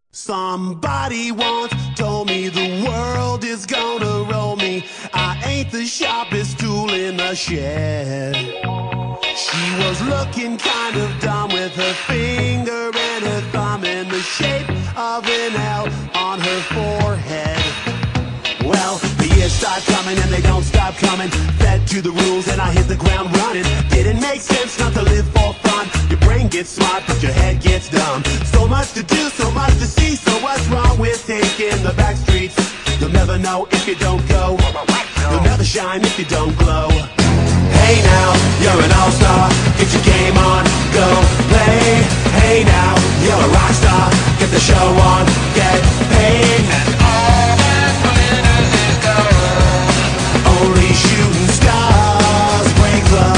Somebody once told me the world is gonna roll me. I ain't the sharpest tool in the shed. She was looking kind of dumb with her finger and her thumb in the shape of an L on her forehead. Well, the years start coming and they don't stop coming. Fed to the rules and I hit the ground running. Didn't make sense not to live for fun. Your brain gets smart but your head gets dumb. So much to do, so much to see. So what's wrong with taking the back streets? You'll never know if you don't go. You'll never shine if you don't glow. Hey now, you're an all-star. Get your game on, go play. Hey now, you're a rock star. Get the show on, get paid. And all that glitters is gold. Only shooting stars break the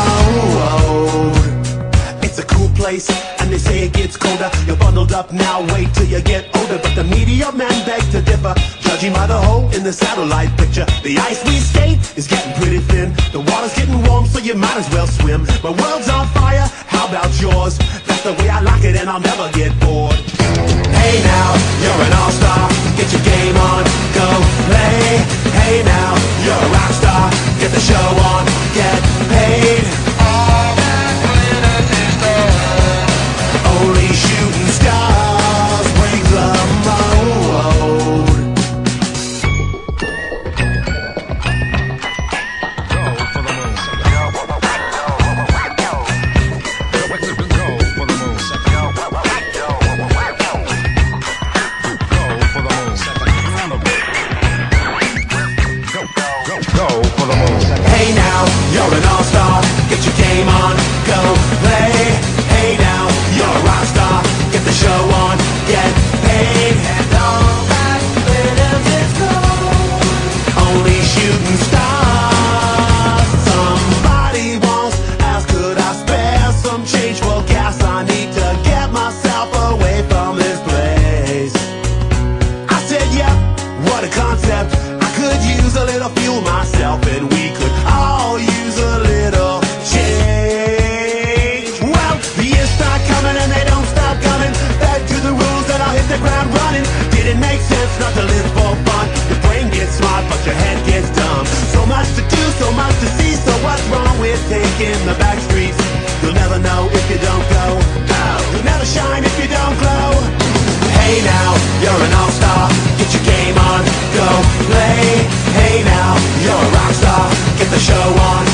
mold. It's a cool place, and they say it gets colder. You're bundled up now, wait till you get older. But the media men beg to differ, judging by the hole in the satellite picture. The ice we skate is getting pretty thin. The water's getting warm, so you might as well swim. My world's on fire, how about yours? That's the way I like it, and I'll never get bored. Hey now, you're an all-star. Get your game on, go play. Hey now, you're a rock star. Get the show on, get paid. All that glitters is gold. Only shooting stars break the mold. Hey now, you're an all-star. Get your game on, go play. Hey now, you're a rock star. Get the show on, get paid. And all that glitters is gold. Only shooting stars. Somebody once asked, could I spare some change for gas? I need to get myself away from this place. I said, yeah, what a concept. I could use a little fuel myself, and we could all use a little change. Well, the years start coming and they don't stop coming. Back to the rules and I'll hit the ground running. Didn't make sense not to live for fun. Your brain gets smart but your head gets dumb. So much to do, so much to see. So what's wrong with taking the back streets? You'll never know if you don't go. You'll never shine if you don't glow. Hey now, you're an all-star. Get your game on, go play. Hey now, you're a rock star. Get the show on,